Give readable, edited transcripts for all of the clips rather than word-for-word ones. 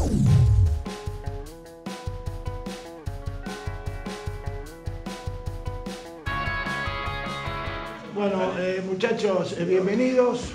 Bueno, muchachos, bienvenidos.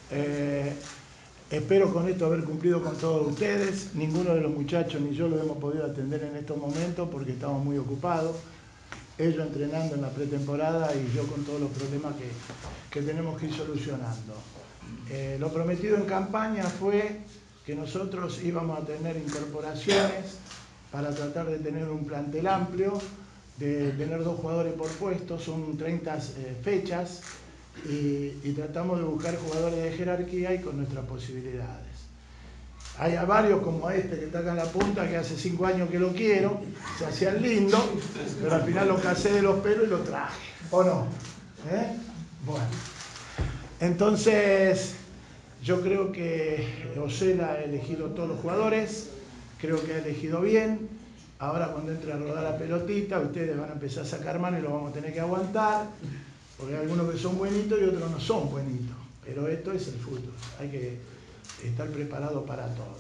Espero con esto haber cumplido con todos ustedes. Ninguno de los muchachos ni yo lo hemos podido atender en estos momentos porque estamos muy ocupados. Ellos entrenando en la pretemporada y yo con todos los problemas que tenemos que ir solucionando. Lo prometido en campaña fue que nosotros íbamos a tener incorporaciones para tratar de tener un plantel amplio, de tener 2 jugadores por puesto, son 30 fechas y tratamos de buscar jugadores de jerarquía y con nuestras posibilidades. Hay a varios como este que está acá en la punta, que hace 5 años que lo quiero, se hacían lindo, pero al final lo casé de los pelos y lo traje, ¿o no? Bueno, entonces yo creo que Osela ha elegido todos los jugadores, creo que ha elegido bien. Ahora cuando entre a rodar la pelotita, ustedes van a empezar a sacar mano y lo vamos a tener que aguantar, porque hay algunos que son buenitos y otros no son buenitos, pero esto es el fútbol, hay que estar preparado para todo.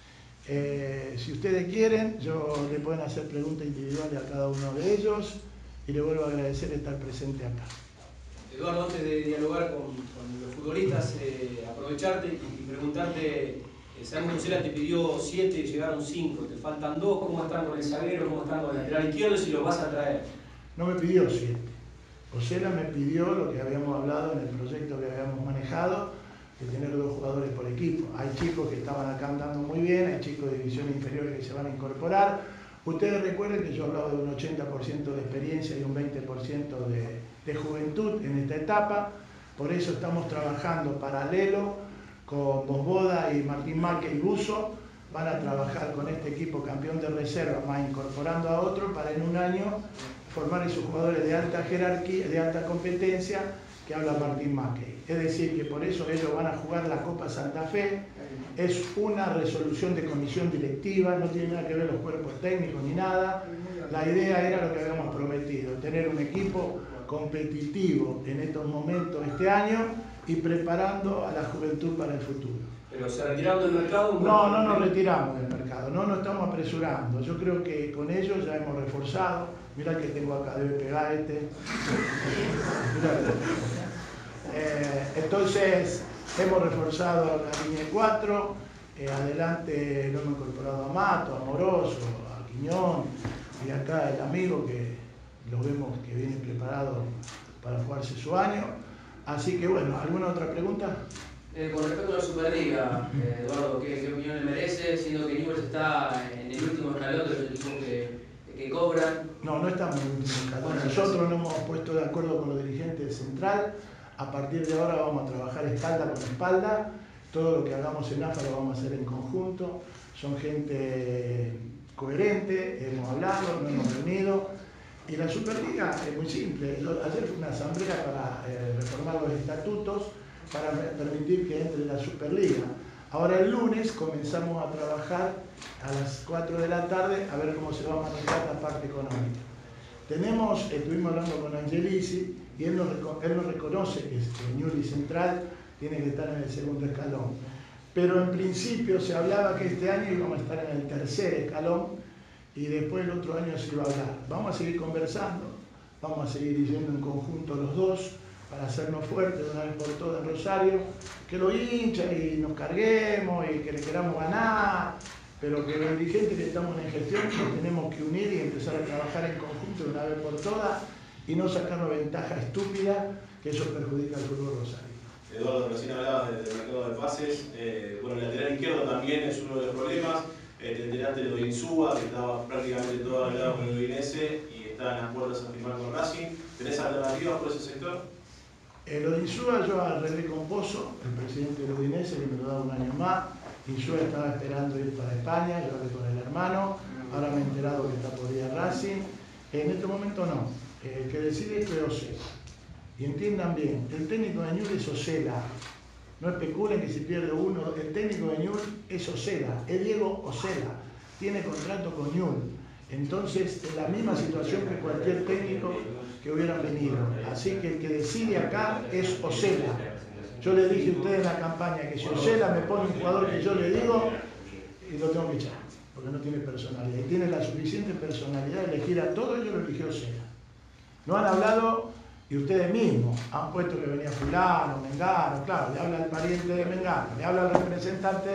Si ustedes quieren, le pueden hacer preguntas individuales a cada uno de ellos y les vuelvo a agradecer estar presente acá. Eduardo, antes de dialogar con los futbolistas, aprovecharte y preguntarte, sabemos que Osela te pidió 7 y llegaron 5, te faltan 2, ¿cómo están con el zaguero, cómo están con el lateral izquierdo, si los vas a traer? No me pidió 7. Osela me pidió lo que habíamos hablado en el proyecto que habíamos manejado, de tener 2 jugadores por equipo. Hay chicos que estaban acá andando muy bien, hay chicos de divisiones inferiores que se van a incorporar. Ustedes recuerden que yo hablaba de un 80% de experiencia y un 20% de juventud en esta etapa, por eso estamos trabajando paralelo con Bosboda y Martín Maque y Buzo, van a trabajar con este equipo campeón de reserva, más incorporando a otro para en un año formar esos jugadores de alta jerarquía, de alta competencia que habla Martín Mackey. Es decir, que por eso ellos van a jugar la Copa Santa Fe, es una resolución de comisión directiva, no tiene nada que ver los cuerpos técnicos ni nada. La idea era lo que habíamos prometido, tener un equipo competitivo en estos momentos este año y preparando a la juventud para el futuro. ¿Pero se retiraron del mercado? No nos retiramos del mercado, no nos estamos apresurando. Yo creo que con ellos ya hemos reforzado. Mirá el que tengo acá, debe pegar este. Entonces, hemos reforzado la línea 4, adelante lo hemos incorporado a Mato, a Moroso, a Quiñón, y acá el amigo que lo vemos que viene preparado para jugarse su año. Así que bueno, ¿alguna otra pregunta? Con respecto a la Superliga, Eduardo, ¿qué opinión le merece? Siendo que Newell's está en el último escalón de los equipos que cobran. No estamos en el último escalón. Nosotros nos hemos puesto de acuerdo con los dirigentes de Central. A partir de ahora vamos a trabajar espalda con espalda. Todo lo que hagamos en AFA lo vamos a hacer en conjunto. Son gente coherente, hemos hablado, nos hemos reunido. Y la Superliga es muy simple. Ayer fue una asamblea para reformar los estatutos para permitir que entre la Superliga. Ahora el lunes comenzamos a trabajar a las 4 de la tarde a ver cómo se va a manejar la parte económica. Estuvimos hablando con Angelici y él nos reconoce que Newell's y Central tiene que estar en el segundo escalón. Pero en principio se hablaba que este año íbamos a estar en el tercer escalón y después el otro año se iba a hablar. Vamos a seguir conversando, vamos a seguir yendo en conjunto los dos para hacernos fuertes de una vez por todas en Rosario, que lo hincha y nos carguemos y que le queramos ganar, pero que los dirigentes que estamos en gestión nos tenemos que unir y empezar a trabajar en conjunto de una vez por todas y no sacarnos ventaja estúpida, que eso perjudica al fútbol Rosario. Eduardo, recién hablabas del mercado de pases. Bueno, el lateral izquierdo también es uno de los problemas. Te enteraste de lo de Insúa, que estaba prácticamente todo hablado con el Udinese y está en las puertas a firmar con Racing. ¿Tenés alternativas por ese sector? Lo de Insúa yo arreglé con Pozo, el presidente del Udinese, que me lo da un año más. Insúa estaba esperando ir para España, yo hablé con el hermano, ahora me he enterado que está por ir a Racing. En este momento no, el que decide es Osela. Y entiendan bien, el técnico de Newell's es Osela. No especulen que si pierde uno, el técnico de Newell's es Osela, es Diego Osela, tiene contrato con Newell's. Entonces, es la misma situación que cualquier técnico que hubieran venido. Así que el que decide acá es Osela. Yo le dije a ustedes en la campaña que si Osela me pone un jugador que yo le digo, y lo tengo que echar, porque no tiene personalidad. Y tiene la suficiente personalidad de elegir a todo ello, lo eligió Cera. No han hablado, y ustedes mismos han puesto que venía fulano, Mengano, claro, le habla el pariente de Mengano, le habla el representante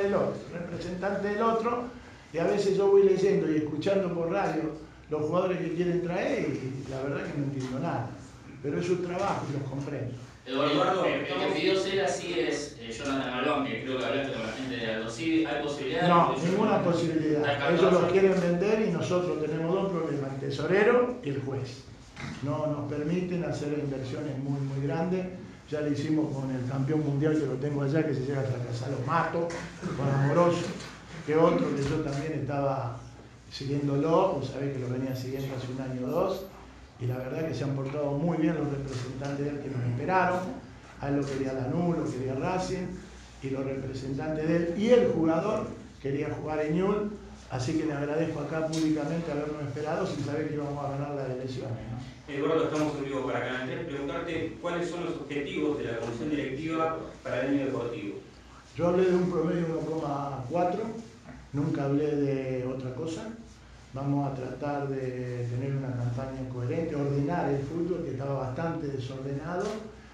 del otro, y a veces yo voy leyendo y escuchando por radio los jugadores que quieren traer y la verdad que no entiendo nada. Pero es su trabajo y los comprendo. Eduardo, el que pidió Cera sí es Jonathan Galván, que creo que hablaste con la gente de Aldo Civi. ¿Hay posibilidad? No, ninguna posibilidad. Ellos los quieren vender y nosotros tenemos dos problemas, el tesorero y el juez. No nos permiten hacer inversiones muy grandes. Ya lo hicimos con el campeón mundial que lo tengo allá, que se llega a fracasar, lo mato, con Amoroso, que otro que yo también estaba siguiéndolo, vos sabés que lo venía siguiendo hace un año o dos, y la verdad que se han portado muy bien los representantes de él que nos esperaron. A él lo quería Lanús, lo quería Racing, y los representantes de él y el jugador quería jugar en Newell's, así que le agradezco acá públicamente habernos esperado sin saber que íbamos a ganar las elecciones, ¿no? Eduardo, estamos en vivo para Canal 3. Preguntarte cuáles son los objetivos de la comisión directiva para el año deportivo. Yo hablé de un promedio 1,4, nunca hablé de otra cosa. Vamos a tratar de tener una campaña coherente, ordenar el fútbol que estaba bastante desordenado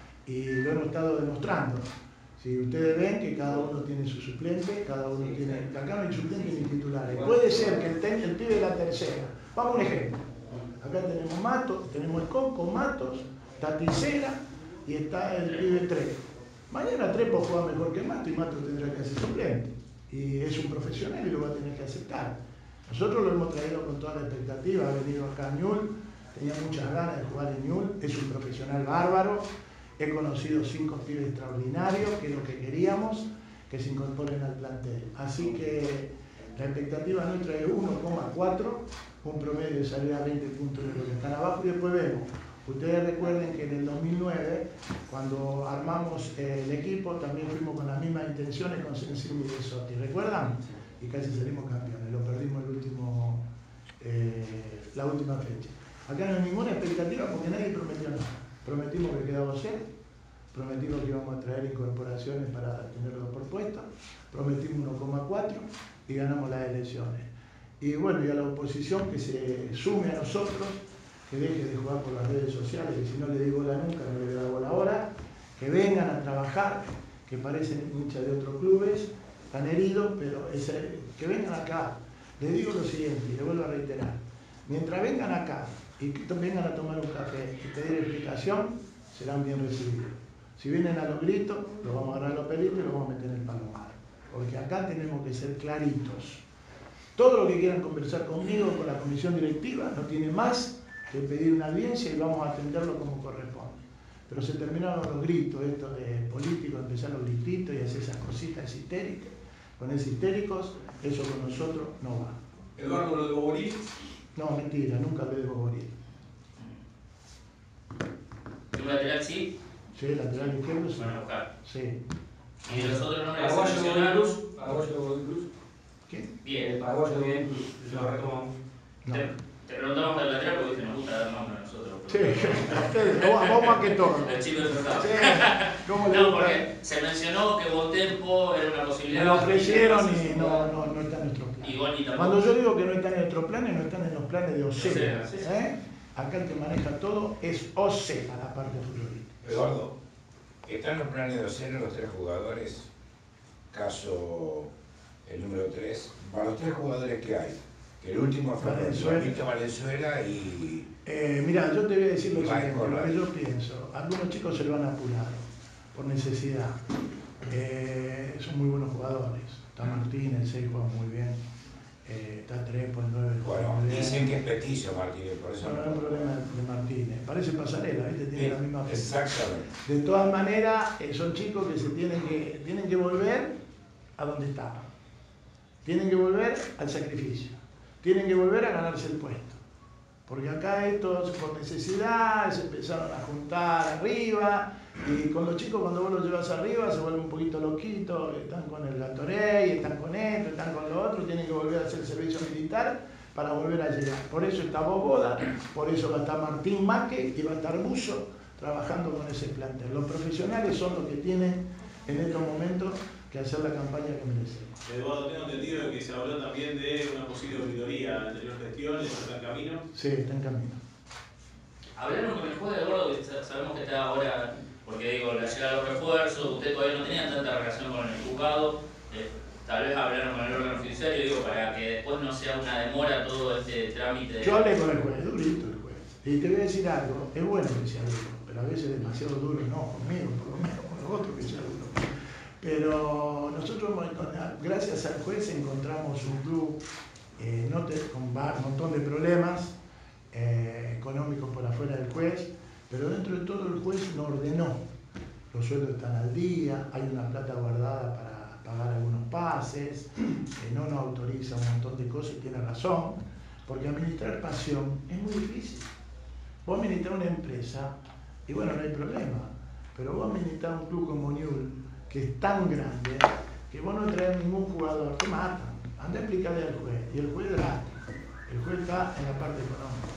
y lo hemos estado demostrando. Si ustedes ven que cada uno tiene su suplente, cada uno tiene, acá no hay suplentes ni titulares. Puede ser que el pibe de la tercera, vamos a un ejemplo. Acá tenemos Matos, tenemos el Coco, Matos, Taticera y está el pibe Trepo. Mañana Trepo juega mejor que Matos y Matos tendrá que ser suplente. Y es un profesional y lo va a tener que aceptar. Nosotros lo hemos traído con toda la expectativa, ha venido acá a Newell's, tenía muchas ganas de jugar en Newell's, es un profesional bárbaro, he conocido 5 pibes extraordinarios, que es lo que queríamos, que se incorporen al plantel. Así que la expectativa nuestra es 1,4, un promedio de salida a 20 puntos de los que están abajo y después vemos. Ustedes recuerden que en el 2009, cuando armamos el equipo, también fuimos con las mismas intenciones con Sensini y De Sotti, ¿recuerdan? Y casi salimos campeones, lo perdimos la última fecha. Acá no hay ninguna expectativa porque nadie prometió nada. Prometimos que quedaba 0, prometimos que íbamos a traer incorporaciones para tenerlo por puesto, prometimos 1,4 y ganamos las elecciones. Y bueno, y a la oposición que se sume a nosotros, que deje de jugar por las redes sociales, que si no le digo bola nunca, no le voy a dar bola ahora, que vengan a trabajar, que parecen hinchas de otros clubes, están heridos, pero que vengan acá. Les digo lo siguiente, y le vuelvo a reiterar, mientras vengan acá y vengan a tomar un café y pedir explicación, serán bien recibidos. Si vienen a los gritos, los vamos a agarrar los pelitos y los vamos a meter en el palomar. Porque acá tenemos que ser claritos. Todo lo que quieran conversar conmigo, con la comisión directiva, no tiene más que pedir una audiencia y vamos a atenderlo como corresponde. Pero se terminaron los gritos, esto de políticos, empezaron los grititos y hacer esas cositas histéricas. Con esos histéricos, eso con nosotros no va. Eduardo, ¿lo de Boboril? No, mentira, nunca hablé de Boboril. ¿Un lateral sí? Sí, lateral izquierdo sí. Van a buscar. Sí. ¿Y los otros nombres que se Paraguayo de mencionaron? Cruz. Paraguayo de Cruz. ¿Qué? Bien. Paraguayo de Cruz. Lo retomamos. No. Te preguntamos del lateral porque nos gusta dar nombre a nosotros. Sí, ustedes, vos más que todo. El chico de tratado. Sí, ¿cómo le No, gusta? porque se mencionó que Bontempo era una posibilidad. Me lo ofrecieron y no está en nuestro plan. Y tampoco. Cuando yo digo que no están en nuestros planes, no están en los planes de Ocena. Sí. Acá el que maneja todo es Ocena, la parte futbolística. Eduardo, ¿están en los planes de Ocena los 3 jugadores? Caso el número 3. Para los 3 jugadores que hay, que el último fue Víctor Valenzuela y... Mira, yo te voy a decir lo Y siguiente, Michael, lo que yo pienso. Algunos chicos se lo han apurado por necesidad. Son muy buenos jugadores. Está Martín, el 6 juega muy bien. Está Trepo, el 9 juega Bueno, muy bien. dicen que es peticio Martínez, por eso No, no es un problema de Martínez. Parece Pasarela, ¿viste? Tiene la misma fecha. Exactamente. De todas maneras, son chicos que tienen que volver a donde estaban. Tienen que volver al sacrificio. Tienen que volver a ganarse el puesto. Porque acá estos por necesidad se empezaron a juntar arriba y con los chicos cuando vos los llevas arriba se vuelven un poquito loquitos, están con el Gatorade, están con esto, están con lo otro, tienen que volver a hacer el servicio militar para volver a llegar. Por eso está Boboda, por eso va a estar Martín Maque y va a estar Buzo trabajando con ese plantel. Los profesionales son los que tienen en estos momentos que hacer la campaña que merecemos. Eduardo, tengo entendido que se habló también de una posible auditoría en la anterior gestión, ¿eso está en camino? Sí, está en camino. Hablaron con el juez de Eduardo, que sabemos que está ahora, porque digo, la llegada de los refuerzos, usted todavía no tenía tanta relación con el juzgado, tal vez hablaron con el órgano judiciario, digo, para que después no sea una demora todo este trámite. Yo hablé con el juez, durito el juez. Y te voy a decir algo, es bueno que sea duro, pero a veces demasiado duro, no conmigo, por lo menos con los otros que sea duro. Pero nosotros, gracias al juez, encontramos un club con un montón de problemas económicos por afuera del juez, pero dentro de todo el juez lo ordenó. Los sueldos están al día, hay una plata guardada para pagar algunos pases, no nos autoriza un montón de cosas y tiene razón, porque administrar pasión es muy difícil. Vos administrar una empresa, y bueno, no hay problema, pero vos administrar un club como Newell's, que es tan grande, que vos no traes ningún jugador, te matan. Anda a explicarle al juez, y el juez drástica. El juez está en la parte económica.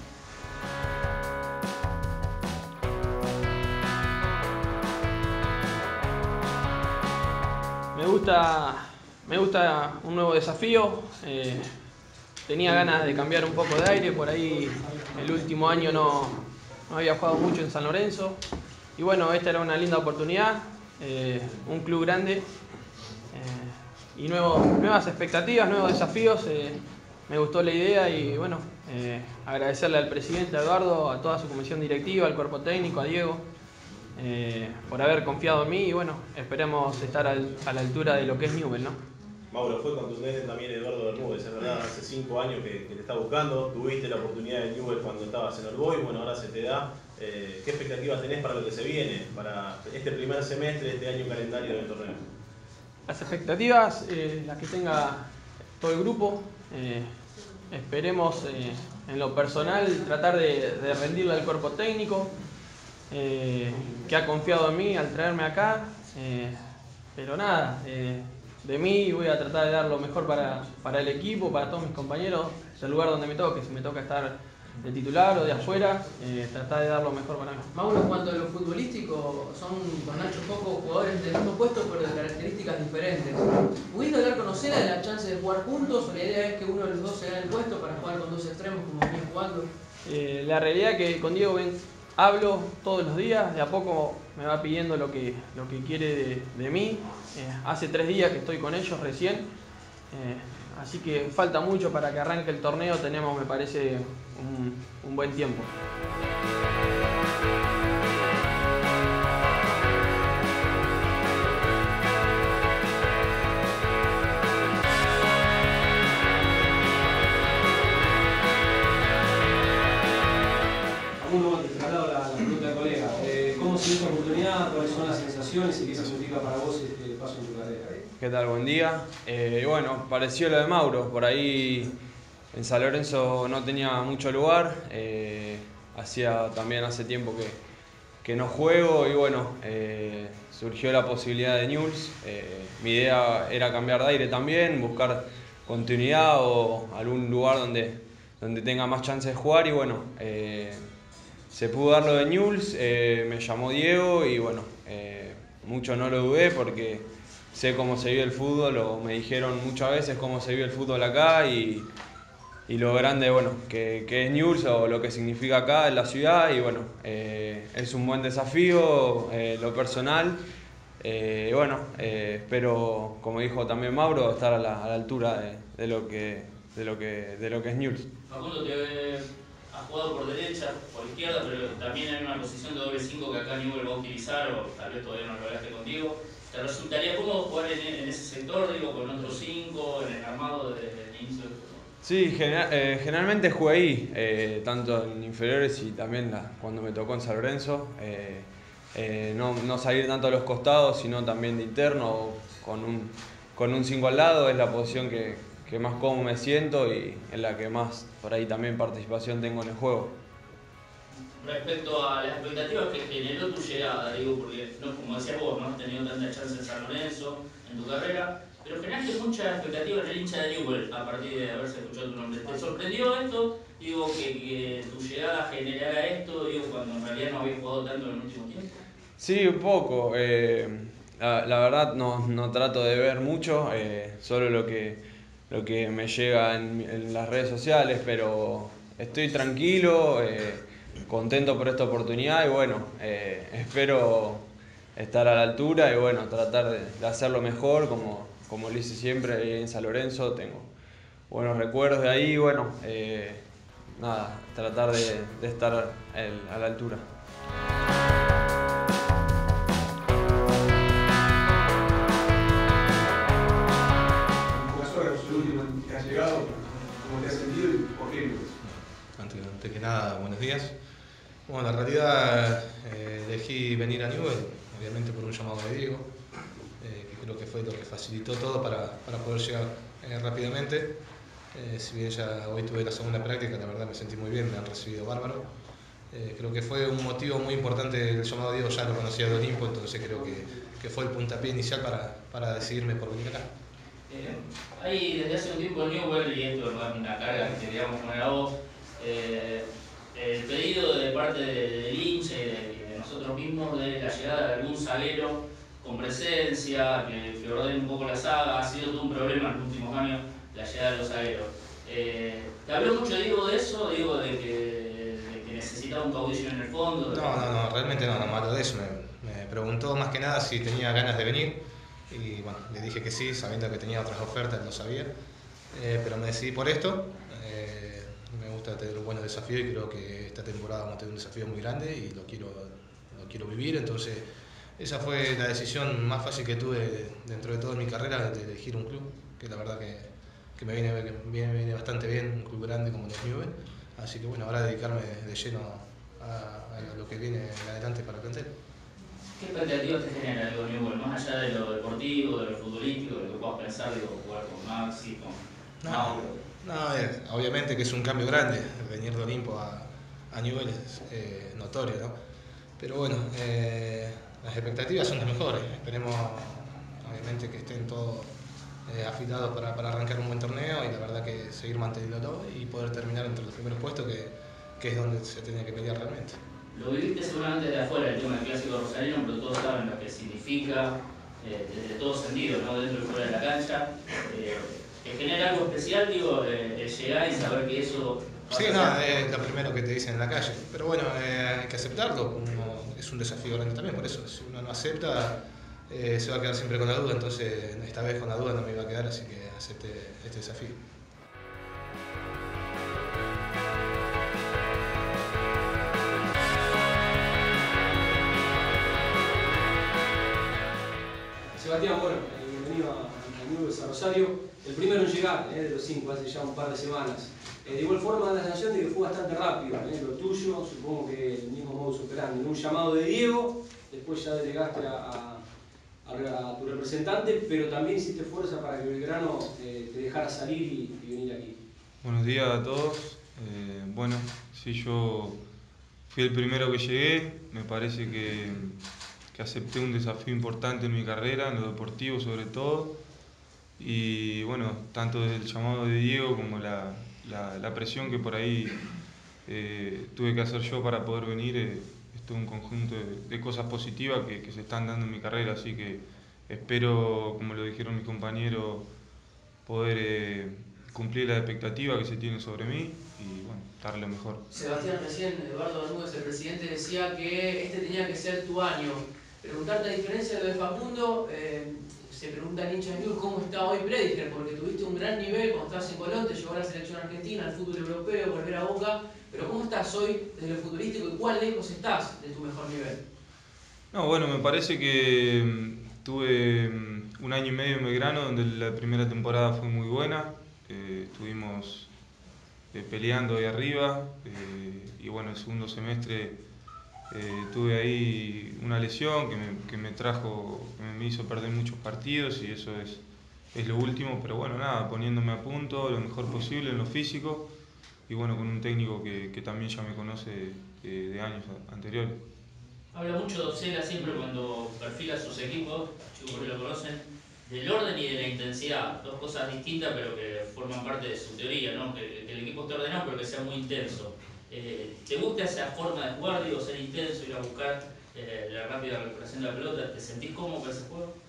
Me gusta un nuevo desafío. Tenía ganas de cambiar un poco de aire, por ahí el último año no había jugado mucho en San Lorenzo. Y bueno, esta era una linda oportunidad, un club grande y nuevas expectativas, nuevos desafíos. Me gustó la idea y bueno, agradecerle al presidente, a Eduardo, a toda su comisión directiva, al cuerpo técnico, a Diego, por haber confiado en mí y bueno, esperemos estar a la altura de lo que es Newell's, ¿no? Mauro, fue contundente también Eduardo Bermúdez, es verdad, hace 5 años que te está buscando, tuviste la oportunidad en Newell's cuando estabas en Orboy, bueno, ahora se te da. ¿Qué expectativas tenés para lo que se viene, para este primer semestre, este año calendario del torneo? Las expectativas, las que tenga todo el grupo, esperemos en lo personal tratar de rendirle al cuerpo técnico, que ha confiado en mí al traerme acá, pero nada, de mí voy a tratar de dar lo mejor para el equipo, para todos mis compañeros, del lugar donde me toque, si me toca estar de titular o de afuera, tratar de dar lo mejor para mí. Mauro, en cuanto a lo futbolístico, son con Nacho pocos jugadores del mismo puesto, pero de características diferentes. ¿Pudiste hablar con Osela de la chance de jugar juntos o la idea es que uno de los dos se gane el puesto para jugar con dos extremos como venía jugando? La realidad es que con Diego hablo todos los días, de a poco me va pidiendo lo que quiere de mí. Hace 3 días que estoy con ellos recién, así que falta mucho para que arranque el torneo, tenemos, me parece, un buen tiempo. Te traslado la pregunta del colega. ¿Cómo se dio esta oportunidad? ¿Cuáles son las sensaciones y qué significa para vos este paso en tu carrera? ¿Qué tal? Buen día. Bueno, pareció lo de Mauro. Por ahí en San Lorenzo no tenía mucho lugar. Hace tiempo que no juego y bueno, surgió la posibilidad de Newell's. Mi idea era cambiar de aire también, buscar continuidad o algún lugar donde tenga más chance de jugar y bueno, se pudo dar lo de Newell's, me llamó Diego y bueno, mucho no lo dudé porque sé cómo se vive el fútbol, o me dijeron muchas veces cómo se vive el fútbol acá y lo grande, bueno, que es Newell's o lo que significa acá en la ciudad y bueno, es un buen desafío, lo personal. Bueno, espero, como dijo también Mauro, estar a la altura de lo que es Newell's. Facundo, has jugado por derecha, por izquierda, pero también hay una posición de doble 5 que acá Newell's va a utilizar, o tal vez todavía no lo hablaste contigo. ¿Te resultaría cómodo jugar en ese sector, digo, con otros 5, en el armado desde el inicio del juego? Sí, generalmente jugué ahí, tanto en inferiores y también cuando me tocó en San Lorenzo. No salir tanto a los costados, sino también de interno, con un 5 al lado, es la posición que más cómodo me siento y en la que más por ahí también participación tengo en el juego. Respecto a las expectativas que generó tu llegada, digo, porque no, como decías vos, no has tenido tanta chance en San Lorenzo en tu carrera, pero generaste muchas expectativas en el hincha de Newell's a partir de haberse escuchado tu nombre. ¿Te sorprendió esto? Digo, que tu llegada generara esto, digo, cuando en realidad no habías jugado tanto en el último tiempo. Sí, un poco. la verdad no trato de ver mucho, solo lo que me llega en las redes sociales, pero estoy tranquilo, contento por esta oportunidad y bueno, espero estar a la altura y bueno, tratar de hacerlo mejor como lo hice siempre ahí en San Lorenzo. Tengo buenos recuerdos de ahí y bueno, nada, tratar de estar a la altura. ¿Qué has llegado? ¿Cómo te has sentido y por qué? Antes que nada, buenos días. Bueno, la realidad elegí venir a Newell's, obviamente por un llamado de Diego, que creo que fue lo que facilitó todo para poder llegar rápidamente. Si bien ya hoy tuve la segunda práctica, la verdad me sentí muy bien, me han recibido bárbaro. Creo que fue un motivo muy importante el llamado de Diego, ya lo conocía de Olimpo, entonces creo que fue el puntapié inicial para decidirme por venir acá. Hay desde hace un tiempo en Newell's, y esto no es una carga que queríamos poner a vos, el pedido de parte del hincha y de nosotros mismos de la llegada de algún zaguero con presencia, que ordene un poco la saga. Ha sido todo un problema en los últimos años la llegada de los zagueros. ¿Te habló mucho Diego de eso? Diego de que necesitaba un caudillo en el fondo. No, realmente no me habló de eso. Me preguntó más que nada si tenía ganas de venir. Y bueno, le dije que sí, sabiendo que tenía otras ofertas, lo sabía, pero me decidí por esto. Me gusta tener buenos desafíos y creo que esta temporada vamos a tener un desafío muy grande y lo quiero vivir. Entonces esa fue la decisión más fácil que tuve dentro de toda mi carrera, de elegir un club, que la verdad que me viene bastante bien, un club grande como los Newell's. Así que bueno, ahora dedicarme de lleno a lo que viene en adelante para el plantel. ¿Qué expectativas te genera el Newell's, más allá de lo deportivo, de lo futbolístico, de lo que puedas pensar, jugar con Maxi, con Mauro? No, obviamente que es un cambio grande, venir de Olimpo a Newell's es notorio, ¿no? Pero bueno, las expectativas son las mejores. Esperemos, obviamente, que estén todos afilados para arrancar un buen torneo y la verdad que seguir manteniéndolo y poder terminar entre los primeros puestos, que es donde se tiene que pelear realmente. Lo viviste seguramente desde afuera, el tema del clásico rosarino, pero todos saben lo que significa desde todo sentido, ¿no? Dentro y fuera de la cancha. ¿Te genera algo especial, el llegar y saber que eso... Sí, no, es lo primero que te dicen en la calle, pero bueno, hay que aceptarlo, es un desafío grande también, por eso si uno no acepta se va a quedar siempre con la duda, entonces esta vez con la duda no me iba a quedar, así que acepté este desafío. Sebastián, bueno, bienvenido a Newell's a Rosario. El primero en llegar, de los 5, hace ya un par de semanas. De igual forma, da la sensación de que fue bastante rápido. Lo tuyo, supongo que el mismo modus operandi. Un llamado de Diego, después ya delegaste a tu representante, pero también hiciste fuerza para que Belgrano te dejara salir y venir aquí. Buenos días a todos. Bueno, sí, yo fui el primero que llegué. Me parece que acepté un desafío importante en mi carrera, en lo deportivo sobre todo. Y bueno, tanto desde el llamado de Diego como la presión que por ahí tuve que hacer yo para poder venir, es todo un conjunto de cosas positivas que se están dando en mi carrera, así que espero, como lo dijeron mis compañeros, poder cumplir la expectativa que se tiene sobre mí y bueno, dar lo mejor. Sebastián, recién Eduardo Bermúdez, el presidente, decía que este tenía que ser tu año. Preguntarte, a diferencia de lo de Facundo, se pregunta el hincha de Newell's cómo está hoy Prediger, porque tuviste un gran nivel cuando estabas en Colón, te llevó a la selección argentina, al fútbol europeo, volver a Boca, pero ¿cómo estás hoy desde lo futbolístico y cuán lejos estás de tu mejor nivel? No, bueno, me parece que tuve un año y medio en Belgrano, donde la primera temporada fue muy buena, estuvimos peleando ahí arriba y bueno, el segundo semestre tuve ahí una lesión que me hizo perder muchos partidos y eso es lo último, pero bueno, nada, poniéndome a punto lo mejor posible en lo físico y bueno, con un técnico que también ya me conoce de años anteriores. Habla mucho Docela siempre cuando perfila sus equipos, chicos que lo conocen, del orden y de la intensidad, dos cosas distintas pero que forman parte de su teoría, ¿no? Que el equipo esté ordenado pero que sea muy intenso. ¿Te gusta esa forma de jugar, ser intenso, ir a buscar la rápida recuperación de la pelota? ¿Te sentís cómodo con ese juego?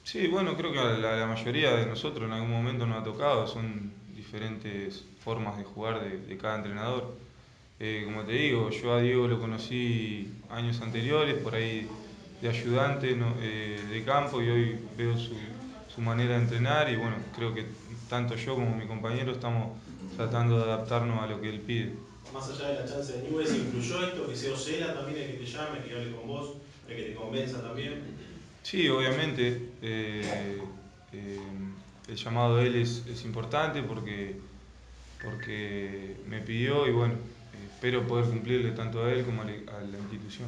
Sí, bueno, creo que a la mayoría de nosotros en algún momento nos ha tocado, son diferentes formas de jugar de cada entrenador. Como te digo, yo a Diego lo conocí años anteriores, por ahí de ayudante de campo, y hoy veo su manera de entrenar y bueno, creo que tanto yo como mi compañero estamos tratando de adaptarnos a lo que él pide. Más allá de la chance de Newell's, ¿incluyó esto que sea Osela también el que te llame, que hable con vos, el que te convenza también? Sí, obviamente el llamado de él es importante porque me pidió y bueno, espero poder cumplirle tanto a él como a la institución.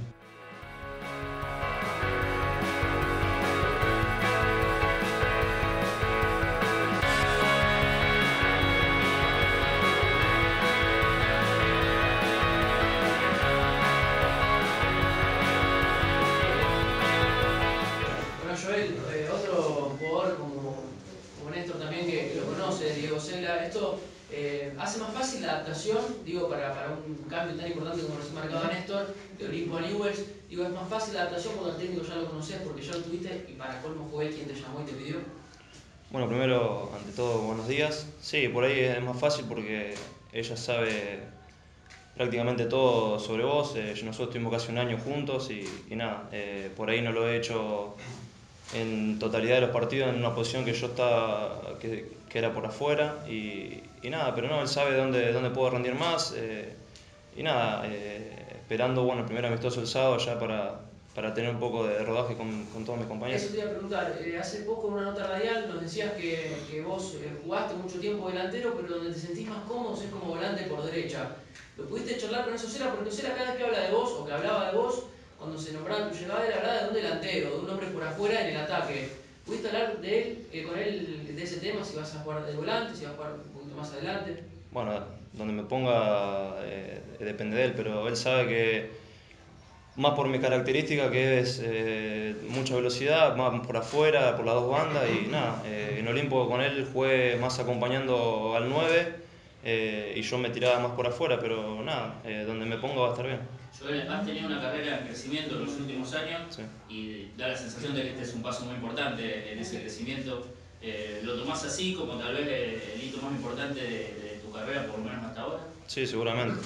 Otro jugador como Néstor también que lo conoce, Diego Sela, esto hace más fácil la adaptación, digo, para un cambio tan importante como recién marcaba Néstor, de Olimpo a Newell's, digo, es más fácil la adaptación cuando el técnico ya lo conoces porque ya lo tuviste y para colmo fue él quien te llamó y te pidió. Bueno, primero, ante todo, buenos días. Sí, por ahí es más fácil porque ella sabe prácticamente todo sobre vos. Nosotros estuvimos casi un año juntos y nada, por ahí no lo he hecho en totalidad de los partidos en una posición que yo estaba, que era por afuera y nada, pero no, él sabe dónde puedo rendir más y nada, esperando, bueno, el primer amistoso el sábado ya para tener un poco de rodaje con todos mis compañeros. Eso te iba a preguntar, hace poco en una nota radial nos decías que vos jugaste mucho tiempo delantero, pero donde te sentís más cómodo es como volante por derecha. ¿Lo pudiste charlar con eso Osela? Porque Osela cada vez que habla de vos o que hablaba de vos, cuando se nombraba tu llegada, él hablaba de un delantero, de un hombre por afuera en el ataque. ¿Pudiste hablar de él, con él de ese tema, si vas a jugar de volante, si vas a jugar un poquito más adelante? Bueno, donde me ponga depende de él, pero él sabe que más por mi característica que es mucha velocidad, más por afuera, por las dos bandas y nada, en Olimpo con él jugué más acompañando al 9 y yo me tiraba más por afuera, pero nada, donde me ponga va a estar bien. Joel, has tenido una carrera en crecimiento en los últimos años sí. Y da la sensación de que este es un paso muy importante en ese crecimiento. ¿Lo tomás así como tal vez el hito más importante de tu carrera, por lo menos hasta ahora? Sí, seguramente.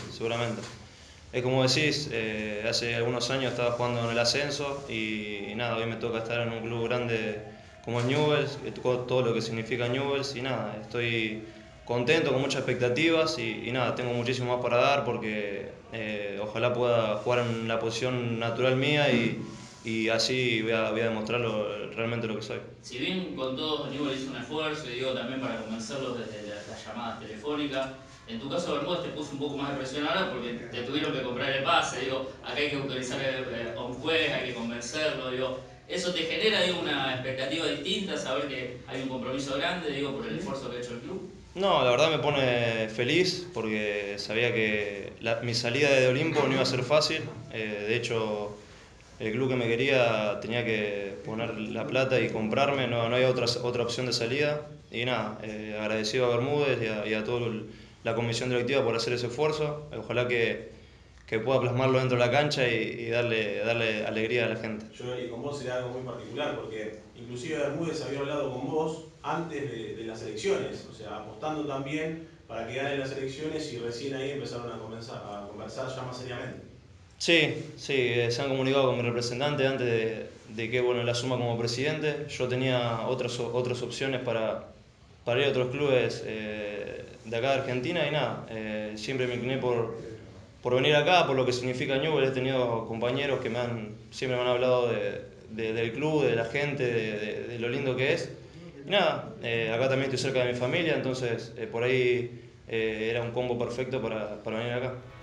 Es como decís, hace algunos años estaba jugando en el ascenso y nada, hoy me toca estar en un club grande como es Newell's, todo lo que significa Newell's y nada, estoy contento, con muchas expectativas y nada, tengo muchísimo más para dar porque ojalá pueda jugar en la posición natural mía y así voy a demostrar realmente lo que soy. Si bien con todos Newell's hizo un esfuerzo, y digo también para convencerlos desde las llamadas telefónicas, en tu caso Bermúdez te puso un poco más de presión ahora porque te tuvieron que comprar el pase, digo, acá hay que autorizar a un juez, hay que convencerlo, digo, eso te genera una expectativa distinta, saber que hay un compromiso grande, digo, por el esfuerzo que ha hecho el club. No, la verdad me pone feliz porque sabía que mi salida de Olimpo no iba a ser fácil. De hecho, el club que me quería tenía que poner la plata y comprarme, no había otra opción de salida. Y nada, agradecido a Bermúdez y a toda la comisión directiva por hacer ese esfuerzo. Ojalá que pueda plasmarlo dentro de la cancha y darle alegría a la gente. Yo y con vos era algo muy particular porque inclusive Bermúdez había hablado con vos antes de las elecciones, o sea, apostando también para que ganen las elecciones y recién ahí empezaron a conversar ya más seriamente. Sí, se han comunicado con mi representante antes de que él asuma como presidente. Yo tenía otras opciones para ir a otros clubes de acá de Argentina y nada, siempre me incliné por venir acá, por lo que significa Newell's. He tenido compañeros que siempre me han hablado del club, de la gente, de lo lindo que es. Y nada, acá también estoy cerca de mi familia, entonces por ahí era un combo perfecto para venir acá.